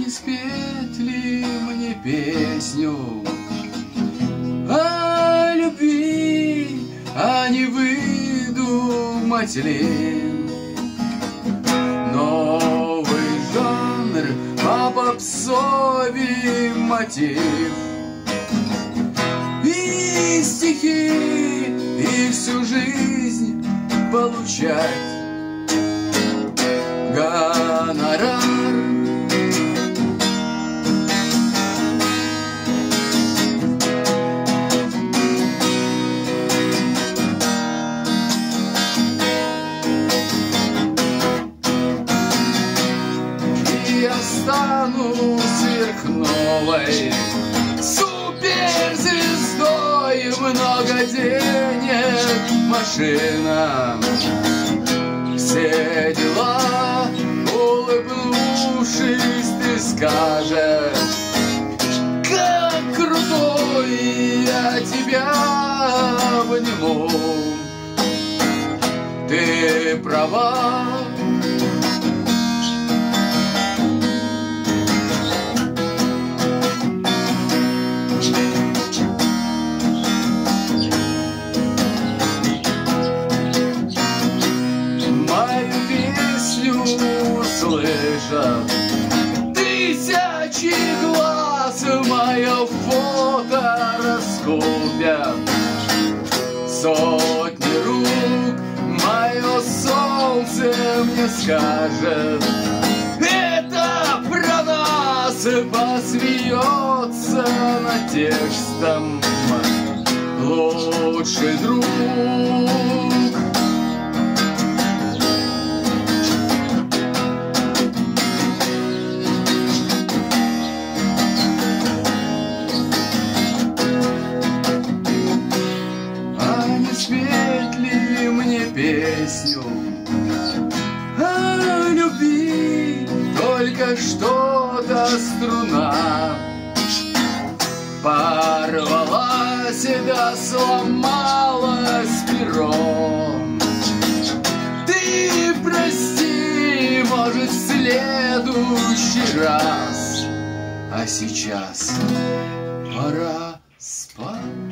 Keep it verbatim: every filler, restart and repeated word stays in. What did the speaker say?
не спеть ли мне песню о любви, а не выдумать ли новый жанр по попсовый мотив? И стихи, и всю жизнь получать гонорар. И я стану сверхновой суперзвездой, много денег, машина, все дела. Улыбнувшись, ты скажешь, как крутой, я тебя обниму. Ты права. Услышат тысячи глаз, мое фото раскупят сотни рук. Мое солнце мне скажет, это про нас, посмеется над текстом лучший друг. Спеть ли мне песню о любви? Только что-то струна порвала себя, сломалась перо. Ты прости, может, в следующий раз, а сейчас пора спать.